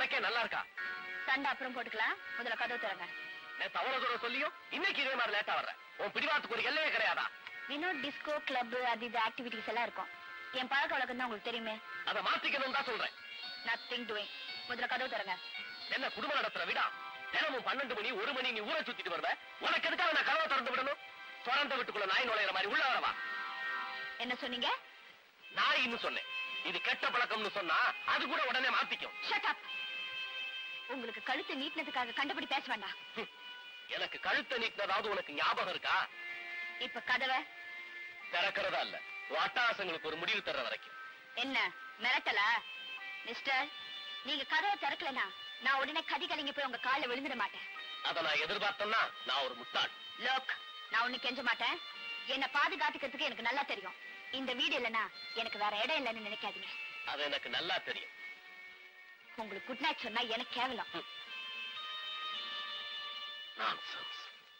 உனக்கே நல்லா இருக்கா? சண்டை அப்புறம் போட்டுக்கலாம், முதல்ல கதவு திறங்க. நேத்து அவ்வளவு தூரம் சொல்லியும் இன்னைக்கு இதே மாதிரி லேட்டா வர்ற. உன் பிடிவாத்துக்கு ஒரு எல்லையே கிடையாதா? வினோத் டிஸ்கோ கிளப் அது இது ஆக்டிவிட்டிஸ் எல்லாம் இருக்கும். என் பழக்க வழக்கம் தான் உங்களுக்கு தெரியுமே. அதை மாத்திக்கணும் தான் சொல்றேன். Nothing doing. முதல்ல கதவு திறங்க. என்ன குடும்பம் நடத்துற விடா? தினமும் 12 மணி 1 மணி நீ ஊரை சுத்திட்டு வருவ. உனக்கு எதுக்காக நான் கதவை திறந்து விடணும்? திறந்த வீட்டுக்குள்ள நாய் நுழையிற மாதிரி உள்ள வரவா? என்ன சொன்னீங்க? நாயின்னு சொன்னேன். இது கெட்ட பழக்கம்னு சொன்னா அது கூட உடனே மாத்திக்கும். Shut up. உங்களுக்கு கழுத்து நீட்டினதுக்காக கண்டுபிடி பேச வேண்டாம். எனக்கு கழுத்தை நீட்டினதாவது உனக்கு ஞாபகம் இருக்கா? இப்ப கதவை திறக்கிறதா இல்ல, அட்டாசங்களுக்கு ஒரு முடிவு தர்ற வரைக்கும். என்ன மிரட்டலா? மிஸ்டர், நீங்க கதவை திறக்கலனா நான் உடனே கதி கலங்கி போய் உங்க காலில் விழுந்துட மாட்டேன். அதை நான் எதிர்பார்த்தேன்னா நான் ஒரு முட்டாள். லோக், நான் ஒண்ணு கெஞ்ச மாட்டேன். என்ன பாதுகாத்துக்கிறதுக்கு எனக்கு நல்லா தெரியும். இந்த வீடு இல்லைன்னா எனக்கு வேற இடம் இல்லைன்னு நினைக்காதீங்க. அது எனக்கு நல்லா தெரியும். உங்களுக்கு குட் நைட் சொன்னா எனக்கு கேவலம். Nonsense.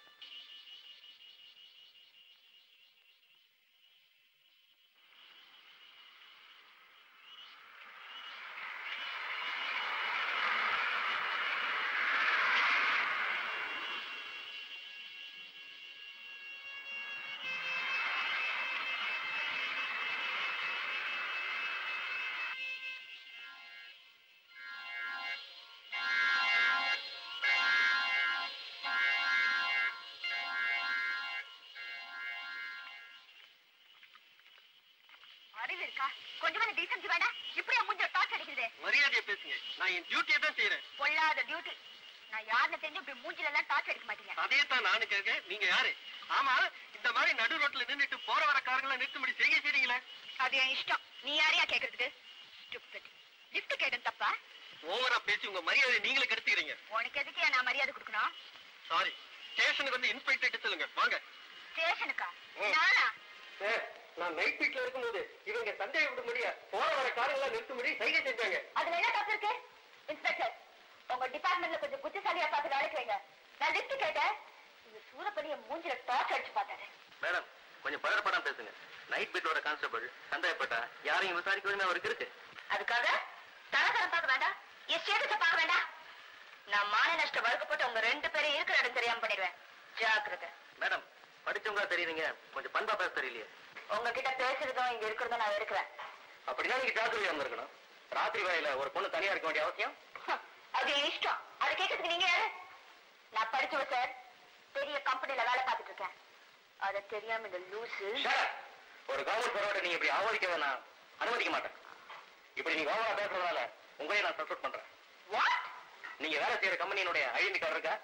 அறிவு இருக்கா? கொஞ்சம் டீசன்சி வேணா? இப்படி மூஞ்ச டார்ச் அடிக்குது. மரியாதையை பேசுங்க. நான் என் டியூட்டியை தான் செய்யறேன். பொல்லாத டியூட்டி. நான் யாருன்னு தெரிஞ்சு இப்படி மூஞ்சில எல்லாம் டார்ச் அடிக்க மாட்டீங்க. அதே தான் நானும் கேட்க. நீங்க யாரு? ஆமா, இந்த மாதிரி நடு ரோட்ல நின்னுட்டு போற வர காரங்களை நிறுத்தும்படி செய்ய செய்றீங்களே. அது என் இஷ்டம். நீ யாரையா கேக்குறதுக்கு? ஸ்டூபிட். லிஃப்ட் கேட்டேன் தப்பா? ஓவரா பேசி உங்க மரியாதை நீங்களே கெடுத்துக்கிறீங்க. உனக்கு எதுக்கு நான் மரியாதை கொடுக்கணும்? சாரி. ஸ்டேஷனுக்கு வந்து இன்ஸ்பெக்டர் சொல்லுங்க. வாங்க. ஸ்டேஷனுக்கா? நானா? நான் நைட் வீட்ல இருக்கும்போது இவங்க சந்தேக விட முடியா போற வர காரங்களை நிறுத்தும்படி சைகை செஞ்சாங்க. அதுல என்ன தப்பு இருக்கு? இன்ஸ்பெக்டர், உங்க டிபார்ட்மெண்ட்ல கொஞ்சம் புத்திசாலியா பார்த்து வேலைக்கு வைங்க. நான் லிஃப்ட் கேட்டேன். இந்த சூரப்படிய மூஞ்சில டார்ச் அடிச்சு பார்த்தாரு. மேடம், கொஞ்சம் பதறப்படாம பேசுங்க. நைட் பீட்டோட கான்ஸ்டபிள் சந்தேகப்பட்டா யாரையும் விசாரிக்க உரிமை அவருக்கு இருக்கு. அதுக்காக தரத்தரம் பார்க்க வேண்டாம், என் ஸ்டேட்டஸை பார்க்க வேண்டாம். நான் மான நஷ்ட வழக்கு போட்டு உங்க 2 பேரும் இருக்கிற இடம் தெரியாம பண்ணிடுவேன். ஜாக்கிரதை. மேடம், படிச்சவங்களா தெரியுறீங்க, கொஞ்சம் பண்பா பேச தெரியலையே. உங்ககிட்ட பேசுறதும் இங்க இருக்கிறதும் நான் இருக்கிறேன். அப்படின்னா நீங்க ஜாக்கிரதையா இருந்திருக்கணும். ராத்திரி வேலையில ஒரு பொண்ணு தனியா இருக்க வேண்டிய அவசியம்? அது என் இஷ்டம். அதை கேட்கறதுக்கு நீங்க யாரு? நான் படிச்சவ சார். பெரிய கம்பெனில வேலை பார்த்துட்டு இருக்கேன். அதை தெரியாம இந்த லூசு. ஒரு கவர்மெண்ட் பரவாயில்ல, நீங்க இப்படி ஆவரிக்க நான் அனுமதிக்க மாட்டேன். இப்படி நீங்க ஓவரா பேசுறதுனால உங்களையே நான் சப்போர்ட் பண்றேன். வாட்? நீங்க வேலை செய்யற கம்பெனியினுடைய ஐடென்டி கார்டு இருக்கா?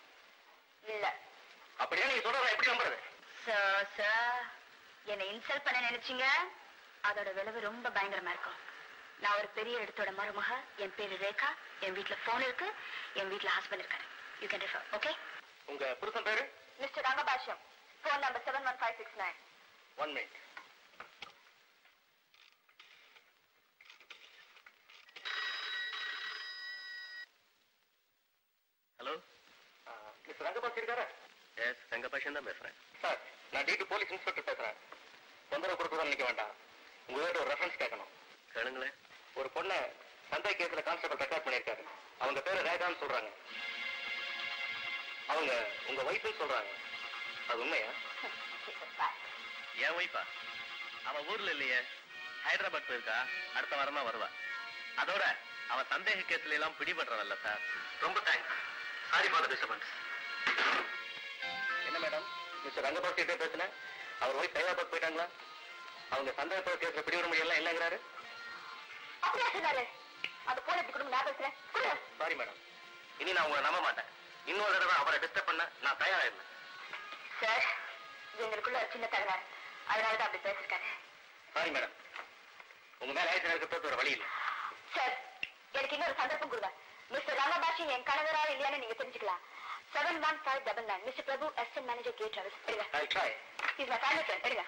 இல்ல. அப்படியே நீங்க சொல்றத எப்படி நம்புறது? சார், என்னை இன்சல்ட் பண்ண நினைச்சீங்க, அதோட விளைவு ரொம்ப பயங்கரமா இருக்கும். நான் ஒரு பெரிய இடத்தோட மருமக. என் பேரு ரேகா. என் வீட்டுல போன் இருக்கு. என் வீட்டுல ஹஸ்பண்ட் இருக்காரு. You can refer. ஓகே? உங்க புருஷன் பேரு? Mister Rangabashyam. Phone number 71569. 1 minute. Hello, mister Rangabash இருக்காரா? எஸ், ரங்கபாஷன் தான் பேசுறேன். சார், நான் டிடி போலீஸ் இன்ஸ்பெக்டர் பேசுறேன். தொந்தரவு கொடுக்க நினைக்க வேண்டாம். உங்ககிட்ட ஒரு ரெஃபரன்ஸ் கேட்கணும். கேளுங்களேன். ஒரு பொண்ணை சந்தேக கேஸ்ல கான்ஸ்டபிள் ரெக்கார்ட் பண்ணியிருக்காரு. அவங்க பேரு ரேகான்னு சொல்றாங்க. அவங்க உங்க வைஃப்னு சொல்றாங்க. அது உண்மையா? என் வைஃபா? அவன் ஊர்ல இல்லையே, ஹைதராபாத் போயிருக்கா. அடுத்த வாரம் தான் வருவா. அதோட அவன் சந்தேக கேஸ்ல எல்லாம் பிடிபடுறவல்ல சார். ரொம்ப thanks. Sorry for the disturbance. என்ன மேடம், மிஸ்டர் ரங்கபாஸ் கிட்ட பேசுனேன். அவர் போய் ஹைதராபாத் போயிட்டாங்களா? அவங்க சந்தேகத்தோட கேஸ்ல பிடிபட முடியலாம் இல்லைங்கிறாரு. அப்படியா சொன்னாரு? அது போல குடும்பம் நான் பேசுறேன். சாரி மேடம், இனி நான் உங்களை நம்ப மாட்டேன். இன்னொரு தடவை அவரை டிஸ்டர்ப் பண்ண நான் தயாரா இருந்தேன். சார், எங்களுக்குள்ள சின்ன தகராறு, அதனாலதான் அப்படி பேசிருக்காரு. சாரி மேடம், உங்க மேல ஆயிரத்தி இருக்கிறது ஒரு வழி இல்லை. சார், எனக்கு இன்னொரு சந்தர்ப்பம் கொடுங்க. மிஸ்டர் ரங்கபாஷி என் கணவரா இல்லையான்னு நீங்க தெரிஞ்சுக்கலாம். 71599. Mister Prabhu, assistant manager, gate travels. எடுங்க. I'll try. He's my family friend. எடுங்க.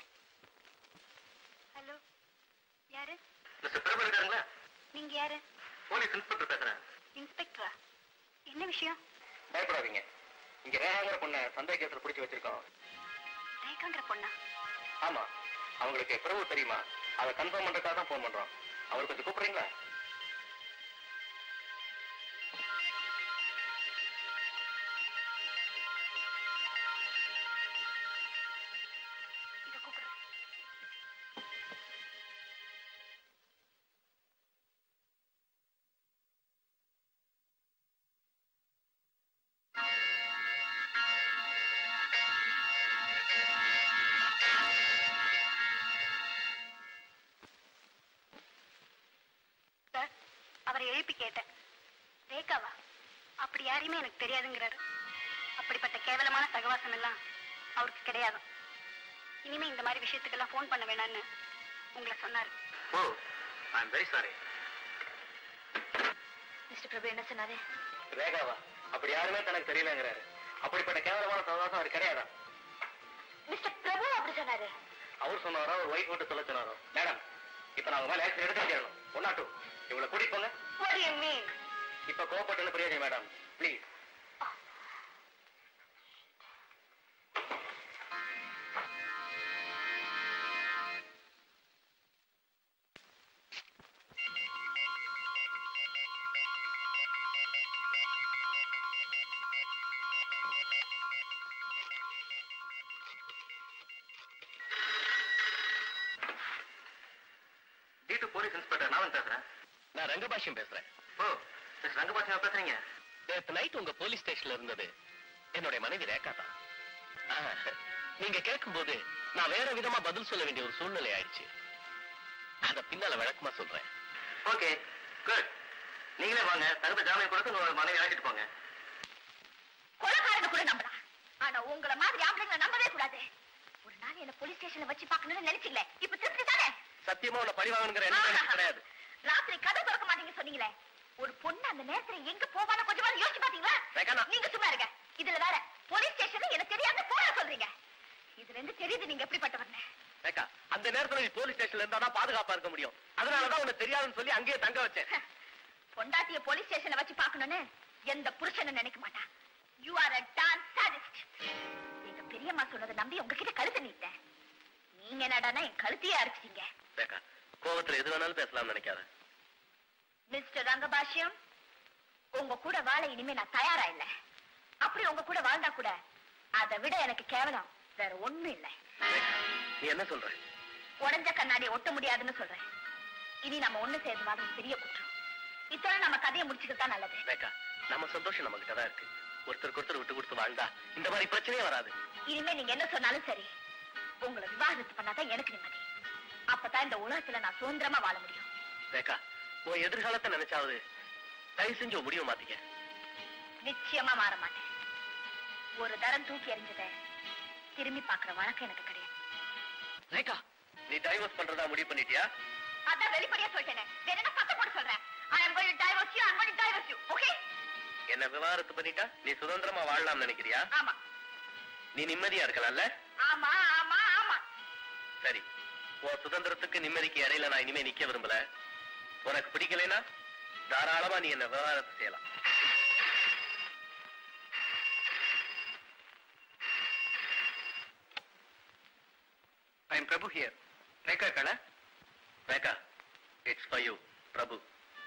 ஹலோ, யாரு? மிஸ்டர் பிரபு இருக்காருங்களா? நீங்க யாரு? போலீஸ் இன்ஸ்பெக்டர் பேசுறேன். இன்ஸ்பெக்டரா? என்ன விஷயம்? பயப்படாதீங்க. இங்க ரேகாங்கிற பொண்ணை சந்தேக கேஸ்ல பிடிச்சு வச்சிருக்கோம். ரேகாங்கிற பொண்ணா? ஆமா. அவங்களுக்கு பிரபு தெரியுமா? அதை கன்ஃபார்ம் பண்றதுக்காக தான் போன் பண்றோம். அவர் கொஞ்சம் கூப்பிடுறீங்களா? அவரை எழுப்பி கேட்டேன். ரேகாவா? அப்படி யாரையுமே எனக்கு தெரியாதுங்கிறாரு. அப்படிப்பட்ட கேவலமான சகவாசம் எல்லாம் அவருக்கு கிடையாது. இனிமே இந்த மாதிரி விஷயத்துக்கெல்லாம் போன் பண்ண வேணான்னு உங்களை சொன்னாரு. Oh, I am very sorry. Mister Prabhu என்ன சொன்னாரு? ரேகாவா? அப்படி யாருமே தனக்கு தெரியலங்கிறாரு. அப்படிப்பட்ட கேவலமான சகவாசம் அவர் கிடையாதா? மிஸ்டர் பிரபு அப்படி சொன்னாரு? அவர் சொன்னாரோ ஒரு ஒய்ஃப் மட்டும் சொல்ல சொன்னாரோ? மேடம், இப்ப நான் உங்க மேல ஆக்ஷன் எடுத்து கேட்கணும். 1 or 2 இவங்களை கூட்டிட்டு போங்க. What do you mean? இப்ப கோபப்பட்டு பிரயோஜனம் மேடம், ப்ளீஸ். போலீஸ் இன்ஸ்பெக்டர் நான் பேசுறேன். நான் ரங்கபாஷ்யம் பேசுறேன். ஓ, மிஸ் ரங்கபாஷ்யம் பேசுறீங்க? நேத்து நைட் உங்க போலீஸ் ஸ்டேஷன்ல இருந்தது என்னுடைய மனைவி ரேகா தான். நீங்க கேட்கும்போது நான் வேற விதமா பதில் சொல்ல வேண்டிய ஒரு சூழ்நிலை ஆயிடுச்சு. அத பின்னால விளக்கமா சொல்றேன். Okay, good. நீங்களே வாங்க, தகுந்த ஜாமீன் கொடுத்து உங்க மனைவி அழைச்சிட்டு போங்க. கொலைகாரனை கூட நம்பலாம், ஆனா உங்களை மாதிரி ஆம்பளைங்களை நம்பவே கூடாது. ஒரு நாள் என்ன போலீஸ் ஸ்டேஷன்ல வச்சு பார்க்கணும்னு நினைச்சீங்களே, இப்ப திருப்பி தானே? சத்தியமா உன்னை பழி வாங்கணுங்கிற எண்ணம் கிடையாது. ராத்திரி கதை திறக்க மாட்டீங்க சொன்னீங்களே, ஒரு பொண்ணு அந்த நேரத்துல எங்க போவான்னு கொஞ்சமாவது யோசிச்சு பாத்தீங்களா? நீங்க சும்மா இருங்க. இதுல வேற போலீஸ் ஸ்டேஷன்ல எனக்கு தெரியாத போல சொல்றீங்க. இதுல இருந்து தெரியுது நீங்க எப்படிப்பட்டவர்னு. ரேகா, அந்த நேரத்துல நீ போலீஸ் ஸ்டேஷன்ல இருந்தா தான் பாதுகாப்பா இருக்க முடியும். அதனாலதான் உனக்கு தெரியாதுன்னு சொல்லி அங்கேயே தங்க வச்சேன். பொண்டாட்டிய போலீஸ் ஸ்டேஷன்ல வச்சு பார்க்கணும்னு எந்த புருஷனும் நினைக்க மாட்டான். You are a damn sadist. எங்க பெரியம்மா சொன்னதை நம்பி உங்ககிட்ட கழுத்து நீட்டேன். நீங்க என்னடானா என் கழுத்தையே அரைச்சிட்டீங்க. ரேகா, கோவத்துல எது வேணாலும் பேசலாம் நினைக்காத. மிஸ்டர் ரங்கபாஷ்யம், உங்க கூட வாழ இனிமே நான் தயாரா இல்ல. அப்படி உங்க கூட வாழ்ந்தா கூட அதை விட எனக்கு கேவலம் வேற ஒண்ணும் இல்லை. நீ என்ன சொல்ற? உடஞ்ச கண்ணாடியை ஒட்ட முடியாதுன்னு சொல்றேன். இனி நம்ம ஒண்ணு சேர்ந்து மாதிரி பெரிய குற்றம். இத்தனை நம்ம கதையை முடிச்சுக்கிட்டா நல்லது. ரேகா, நம்ம சந்தோஷம் நம்ம கிட்ட தான் இருக்கு. ஒருத்தருக்கு ஒருத்தர் விட்டு கொடுத்து வாழ்ந்தா இந்த மாதிரி பிரச்சனையே வராது. இனிமே நீங்க என்ன சொன்னாலும் சரி, உங்களை விவாகரத்து பண்ணாதான் எனக்கு நிம்மதி. அப்பதான் இந்த உலகத்துல நான் சுதந்திரமா வாழ முடியும். ரேகா, உன் எதிர்காலத்தை நினைச்சாவது தயவு செஞ்சு முடிவு மாத்திக்க. நிச்சயமா மாற மாட்டேன். ஒரு தரம் தூக்கி எறிஞ்சத திரும்பி பாக்குற வழக்கம் எனக்கு கிடையாது. ரேகா, நீ டைவர்ஸ் பண்றதா முடிவு பண்ணிட்டியா? அதான் வெளிப்படையா சொல்லிட்டேன். வேற என்ன பக்கம் போட்டு சொல்றேன்? I am going to divorce you. I am going to divorce you. Okay? என்ன விவாகரத்து பண்ணிட்டா நீ சுதந்திரமா வாழலாம் நினைக்கிறியா? ஆமா. நீ நிம்மதியா இருக்கலாம்ல? ஆமா ஆமா ஆமா. சரி, உன் சுதந்திரத்துக்கு நிம்மதிக்கு இடையில நான் இனிமே நிக்க விரும்பல. உனக்கு பிடிக்கலைன்னா தாராளமா நீ என்ன விவாகரத்து செய்யலாம். I am Prabhu here. Rekha kala? Rekha, it's for you, Prabhu.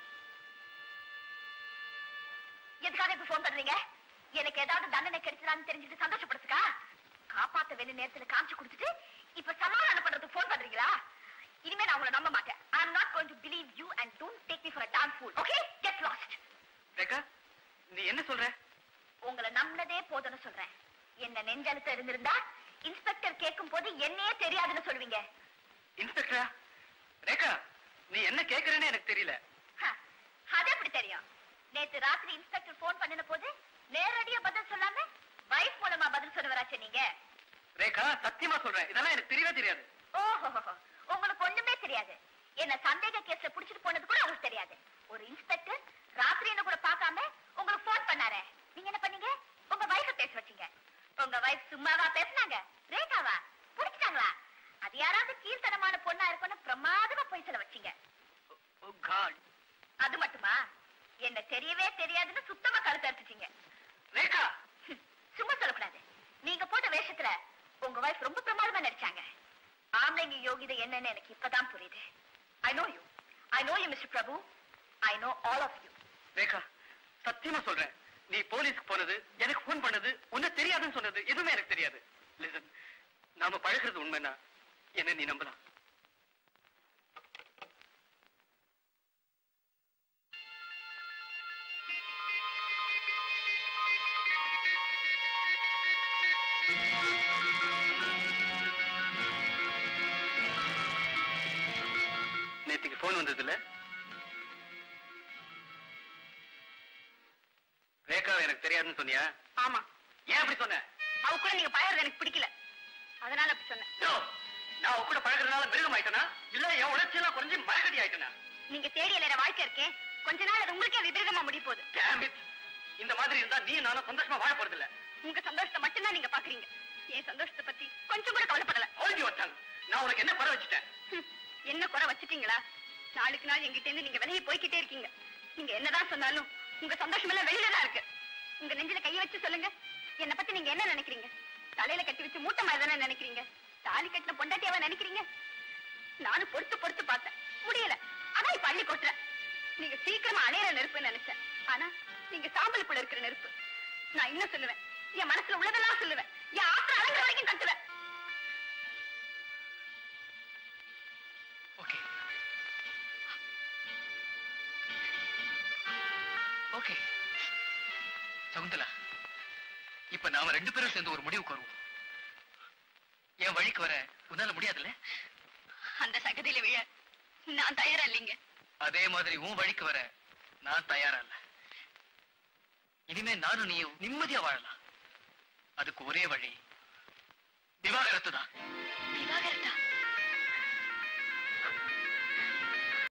எதுக்காக இப்ப போன் பண்றீங்க? எனக்கு ஏதாவது தண்டனை கிடைச்சதான்னு தெரிஞ்சுட்டு சந்தோஷப்படுத்துக்கா? காப்பாத்த வேண்டிய நேரத்துல காமிச்சு கொடுத்துட்டு இப்ப சமாதானம் பண்றதுக்கு போன் பண்றீங்களா? இனிமே நான் உங்களை நம்ப மாட்டேன். I am not going to believe you and don't take me for a damn fool. Okay? Get lost. Rekha, நீ என்ன சொல்ற? உங்களை நம்பினதே போதும்னு சொல்றேன். என்ன நெஞ்செழுத்து இருந்திருந்தா இன்ஸ்பெக்டர் கேட்கும் போது என்னையே தெரியாதுன்னு சொல்லுவீங்க. இன்ஸ்பெக்டரா? ரேகா, நீ என்ன கேக்குறேன்னு எனக்கு தெரியல. அது எப்படி தெரியும்? நேத்து ராத்திரி இன்ஸ்பெக்டர் போன் பண்ணின போது நேரடியா பதில் சொல்லாம வைஃப் மூலமா பதில் சொன்னவராச்சே நீங்க. ரேகா, சத்தியமா சொல்றேன், இதெல்லாம் எனக்கு தெரியவே தெரியாது. ஓஹோ, உங்களுக்கு ஒண்ணுமே தெரியாது. என்ன சந்தேக கேஸ்ல புடிச்சிட்டு போனது கூட உங்களுக்கு தெரியாது. ஒரு இன்ஸ்பெக்டர் ராத்திரி என்ன கூட பார்க்காம உங்களுக்கு போன் பண்ணாரே, நீங்க என்ன பண்ணீங்க? உங்க வைஃப பேச வச்சீங்க. உங்க வைஃப் சும்மாவா பேசினாங்க? ரேகாவா புடிச்சிட்டாங்களா? அது யாராவது கீழ்த்தனமான பொண்ணா இருக்கும்னு பிரமாதமா போய் சொல்ல வச்சீங்க. Oh God. அது மட்டுமா? தெரியவே தெரியாதுன்னு சுத்தமா கழுத்து அறுத்துட்டீங்க. ரேகா, சும்மா சொல்லக்கூடாது. நீங்க போட்ட வேஷத்துல உங்க வைஃப் ரொம்ப பிரமாதமா நடிச்சாங்க. ஆம்பளைங்க யோகிதை என்னன்னு எனக்கு இப்பதான் புரியுது. I know you. I know you, Mr. Prabhu. I know all of you. Rekha, சத்தியமா சொல்றேன், நீ போலீஸ்க்கு போனது, எனக்கு போன் பண்ணது, உன்ன தெரியாதுன்னு சொன்னது எதுவுமே எனக்கு தெரியாது. லிசன், நாம பழகிறது உண்மைன்னா என்ன நீ நம்பலாம். நேற்றுக்கு போன் வந்தது இல்ல? ரேகாவை எனக்கு தெரியாதுன்னு சொன்னியா? ஆமா. ஏன் அப்படி சொன்ன? அவ கூட நீங்க பழகிறது எனக்கு பிடிக்கல, அதனால அப்படி சொன்னேன். நான் அவ கூட பழகிறதுனால மிருகம் ஆயிட்டனா, இல்ல என் உணர்ச்சி எல்லாம் குறைஞ்சு மரகடி ஆயிட்டனா? நீங்க தேடியல வாழ்க்கை இருக்கேன், கொஞ்ச நாள் அது உங்களுக்கே விபரீதமா முடிய போகுது. இந்த மாதிரி இருந்தா நீ நானும் சந்தோஷமா வாழ போறது இல்ல. உங்க சந்தோஷத்தை மட்டும்தான் நீங்க பாக்குறீங்க, என் சந்தோஷத்தை பத்தி கொஞ்சம் கூட கவலைப்படல. நான் உனக்கு என்ன குறை வச்சுட்டேன்? என்ன குறை வச்சுட்டீங்களா? நாளுக்கு நாள் எங்கிட்ட இருந்து நீங்க விலகி போய்கிட்டே இருக்கீங்க. நீங்க என்னதான் சொன்னாலும் உங்க சந்தோஷம் எல்லாம் வெளியில தான் இருக்கு. உங்க நெஞ்சில கையை வச்சு சொல்லுங்க, என்ன பத்தி நீங்க என்ன நினைக்கிறீங்க? தலையில கட்டி வச்சு மூட்டை மாதிரி தானே நினைக்கிறீங்க? தாலி கட்டின பொண்டாட்டியாவா நினைக்கிறீங்க? நானும் பொறுத்து பொறுத்து பார்த்தேன், முடியல. அதான் இப்ப அள்ளி கொட்டுறேன். நீங்க சீக்கிரமா அணையிற நெருப்புன்னு நினைச்சேன், ஆனா நீங்க சாம்பலுக்குள்ள இருக்கிற நெருப்பு. நான் இன்னும் சொல்லுவேன், என் மனசுல உள்ளதெல்லாம் சொல்லுவேன், என் ஆத்திரம் அடங்குற வரைக்கும் கட்டுவேன். ஓகே ஓகே சகுந்தலா, இப்ப நாம ரெண்டு பேரும் சேர்ந்து ஒரு முடிவுக்கு வருவோம். என் வழிக்கு வர உன்னால முடியாதுல்ல? அந்த சகதியில விழ நான் தயாரா இல்லைங்க. அதே மாதிரி உன் வழிக்கு வர நான் தயாரா இல்ல. இனிமே நானும் நீயும் நிம்மதியா வாழலாம். அதுக்கு ஒரே வழி விவாகரத்து தான். விவாகரத்தா?